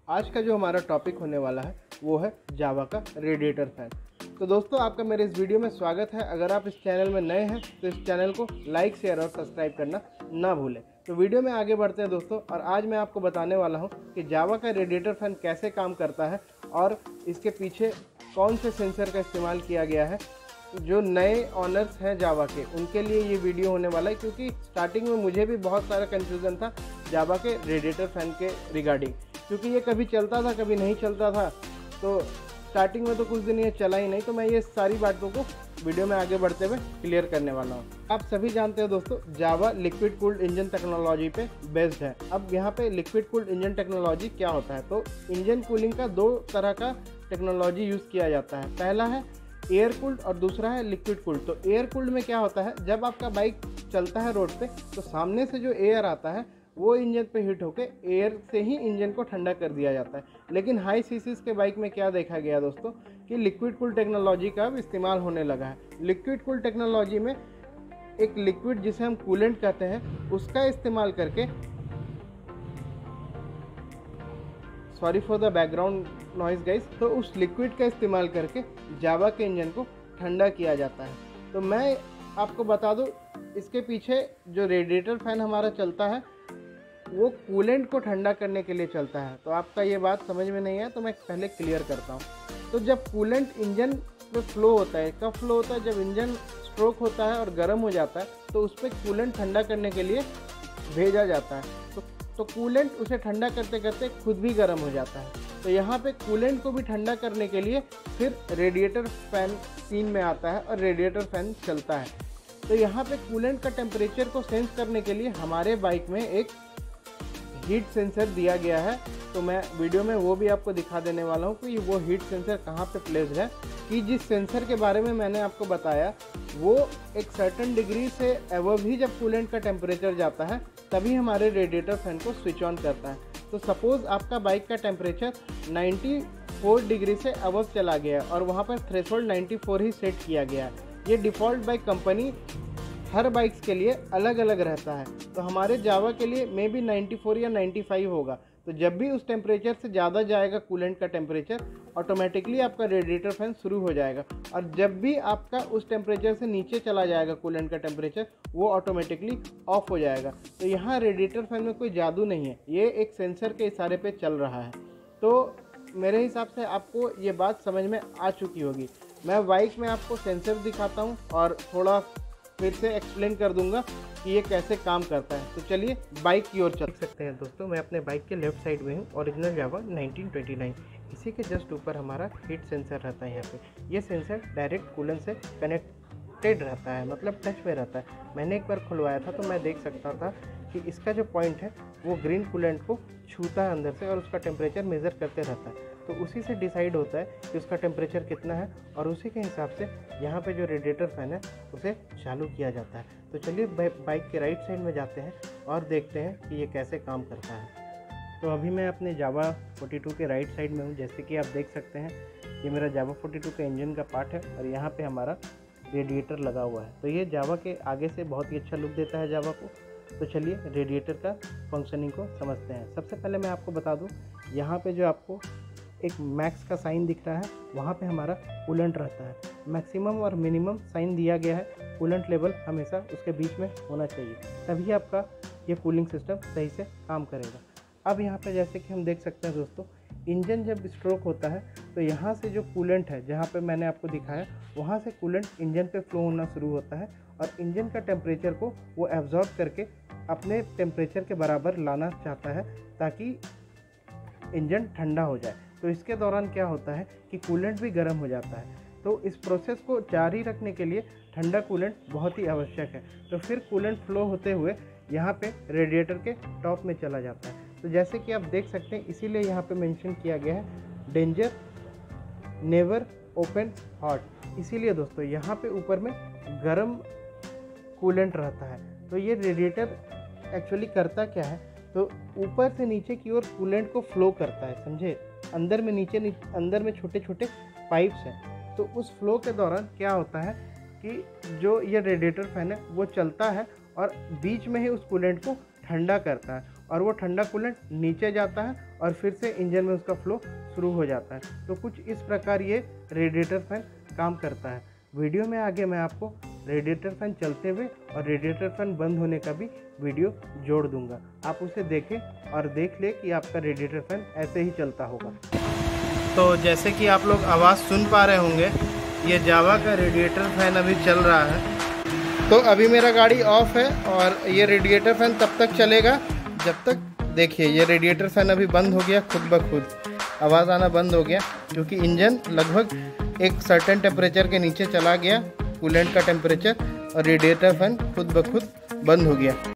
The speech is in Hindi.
आज का जो हमारा टॉपिक होने वाला है वो है जावा का रेडिएटर फ़ैन। तो दोस्तों आपका मेरे इस वीडियो में स्वागत है। अगर आप इस चैनल में नए हैं तो इस चैनल को लाइक शेयर और सब्सक्राइब करना ना भूलें। तो वीडियो में आगे बढ़ते हैं दोस्तों, और आज मैं आपको बताने वाला हूं कि जावा का रेडिएटर फ़ैन कैसे काम करता है और इसके पीछे कौन से सेंसर का इस्तेमाल किया गया है। जो नए ऑनर्स हैं जावा के, उनके लिए ये वीडियो होने वाला है, क्योंकि स्टार्टिंग में मुझे भी बहुत सारा कन्फ्यूज़न था जावा के रेडिएटर फ़ैन के रिगार्डिंग, क्योंकि ये कभी चलता था कभी नहीं चलता था। तो स्टार्टिंग में तो कुछ दिन ये चला ही नहीं, तो मैं ये सारी बातों को वीडियो में आगे बढ़ते हुए क्लियर करने वाला हूँ। आप सभी जानते हो दोस्तों, Jawa liquid cooled engine technology पे बेस्ड है। अब यहाँ पे लिक्विड कूल्ड इंजन टेक्नोलॉजी क्या होता है, तो इंजन कूलिंग का दो तरह का टेक्नोलॉजी यूज़ किया जाता है। पहला है एयर कूल्ड और दूसरा है लिक्विड कूल्ड। तो एयर कूल्ड में क्या होता है, जब आपका बाइक चलता है रोड पे तो सामने से जो एयर आता है वो इंजन पे हिट होके एयर से ही इंजन को ठंडा कर दिया जाता है। लेकिन हाई सीसीज के बाइक में क्या देखा गया दोस्तों कि लिक्विड कूल्ड टेक्नोलॉजी का अब इस्तेमाल होने लगा है। लिक्विड कूल्ड टेक्नोलॉजी में एक लिक्विड जिसे हम कूलेंट कहते हैं उसका इस्तेमाल करके, sorry for the background noise guys, तो उस लिक्विड का इस्तेमाल करके जावा के इंजन को ठंडा किया जाता है। तो मैं आपको बता दूं, इसके पीछे जो रेडिएटर फ़ैन हमारा चलता है वो कूलेंट को ठंडा करने के लिए चलता है। तो आपका ये बात समझ में नहीं है तो मैं पहले क्लियर करता हूँ। तो जब कूलेंट इंजन पे फ्लो होता है, कब फ्लो होता है, जब इंजन स्ट्रोक होता है और गर्म हो जाता है तो उस पर कूलेंट ठंडा करने के लिए भेजा जाता है। तो कूलेंट उसे ठंडा करते करते खुद भी गर्म हो जाता है। तो यहाँ पे कूलेंट को भी ठंडा करने के लिए फिर रेडिएटर फ़ैन सीन में आता है और रेडिएटर फ़ैन चलता है। तो यहाँ पे कूलेंट का टेम्परेचर को सेंस करने के लिए हमारे बाइक में एक हीट सेंसर दिया गया है। तो मैं वीडियो में वो भी आपको दिखा देने वाला हूँ कि वो हीट सेंसर कहाँ पे प्लेस्ड है। कि जिस सेंसर के बारे में मैंने आपको बताया वो एक सर्टेन डिग्री से अबव ही जब कूलेंट का टेम्परेचर जाता है तभी हमारे रेडिएटर फ़ैन को स्विच ऑन करता है। तो सपोज़ आपका बाइक का टेम्परेचर 94 डिग्री से अबव चला गया और वहाँ पर थ्रेशोल्ड 94 ही सेट किया गया है। ये डिफ़ॉल्ट बाइक कंपनी हर बाइक्स के लिए अलग अलग रहता है। तो हमारे जावा के लिए मे बी 94 या 95 होगा। तो जब भी उस टेम्परेचर से ज़्यादा जाएगा कूलेंट का टेम्परेचर, ऑटोमेटिकली आपका रेडिएटर फ़ैन शुरू हो जाएगा। और जब भी आपका उस टेम्परेचर से नीचे चला जाएगा कूलेंट का टेम्परेचर, वो ऑटोमेटिकली ऑफ हो जाएगा। तो यहाँ रेडिएटर फ़ैन में कोई जादू नहीं है, ये एक सेंसर के इशारे पे चल रहा है। तो मेरे हिसाब से आपको ये बात समझ में आ चुकी होगी। मैं बाइक में आपको सेंसर दिखाता हूँ और थोड़ा फिर से एक्सप्लेन कर दूंगा कि ये कैसे काम करता है। तो चलिए बाइक की ओर चल सकते हैं दोस्तों। मैं अपने बाइक के लेफ्ट साइड में हूँ, ओरिजिनल जावा 1929। इसी के जस्ट ऊपर हमारा हीट सेंसर रहता है। यहाँ पे ये सेंसर डायरेक्ट कूलेंट से कनेक्टेड रहता है, मतलब टच में रहता है। मैंने एक बार खुलवाया था तो मैं देख सकता था कि इसका जो पॉइंट है वो ग्रीन कूलेंट को छूता है अंदर से और उसका टेम्परेचर मेज़र करते रहता है। तो उसी से डिसाइड होता है कि उसका टेम्परेचर कितना है और उसी के हिसाब से यहाँ पे जो रेडिएटर फ़ैन है उसे चालू किया जाता है। तो चलिए बाइक के राइट साइड में जाते हैं और देखते हैं कि ये कैसे काम करता है। तो अभी मैं अपने जावा 42 के राइट साइड में हूँ। जैसे कि आप देख सकते हैं ये मेरा जावा 42 का इंजन का पार्ट है और यहाँ पर हमारा रेडिएटर लगा हुआ है। तो ये जावा के आगे से बहुत ही अच्छा लुक देता है जावा को। तो चलिए रेडिएटर का फंक्शनिंग को समझते हैं। सबसे पहले मैं आपको बता दूं, यहाँ पे जो आपको एक मैक्स का साइन दिख रहा है वहाँ पे हमारा कूलेंट रहता है। मैक्सिमम और मिनिमम साइन दिया गया है। कूलेंट लेवल हमेशा उसके बीच में होना चाहिए, तभी आपका ये कूलिंग सिस्टम सही से काम करेगा। अब यहाँ पे जैसे कि हम देख सकते हैं दोस्तों, इंजन जब स्ट्रोक होता है तो यहाँ से जो कूलेंट है, जहाँ पे मैंने आपको दिखाया, वहाँ से कूलेंट इंजन पे फ्लो होना शुरू होता है और इंजन का टेम्परेचर को वो एब्जॉर्ब करके अपने टेम्परेचर के बराबर लाना चाहता है ताकि इंजन ठंडा हो जाए। तो इसके दौरान क्या होता है कि कूलेंट भी गर्म हो जाता है। तो इस प्रोसेस को जारी रखने के लिए ठंडा कूलेंट बहुत ही आवश्यक है। तो फिर कूलेंट फ्लो होते हुए यहाँ पे रेडिएटर के टॉप में चला जाता है। तो जैसे कि आप देख सकते हैं, इसीलिए यहाँ पे मेंशन किया गया है डेंजर नेवर ओपन हॉट। इसीलिए दोस्तों यहाँ पे ऊपर में गर्म कूलेंट रहता है। तो ये रेडिएटर एक्चुअली करता क्या है, तो ऊपर से नीचे की ओर कूलेंट को फ्लो करता है, समझे। अंदर में छोटे छोटे पाइप्स हैं। तो उस फ्लो के दौरान क्या होता है कि जो ये रेडिएटर फ़ैन है वो चलता है और बीच में ही उस कूलेंट को ठंडा करता है और वो ठंडा कूलेंट नीचे जाता है और फिर से इंजन में उसका फ्लो शुरू हो जाता है। तो कुछ इस प्रकार ये रेडिएटर फैन काम करता है। वीडियो में आगे मैं आपको रेडिएटर फैन चलते हुए और रेडिएटर फैन बंद होने का भी वीडियो जोड़ दूंगा, आप उसे देखें और देख ले कि आपका रेडिएटर फैन ऐसे ही चलता होगा। तो जैसे कि आप लोग आवाज़ सुन पा रहे होंगे, ये जावा का रेडिएटर फैन अभी चल रहा है। तो अभी मेरा गाड़ी ऑफ है और ये रेडिएटर फैन तब तक चलेगा जब तक, देखिए ये रेडिएटर फैन अभी बंद हो गया खुद ब खुद, आवाज़ आना बंद हो गया क्योंकि इंजन लगभग एक सर्टेन टेम्परेचर के नीचे चला गया, कूलेंट का टेम्परेचर, और रेडिएटर फैन खुद ब खुद बंद हो गया।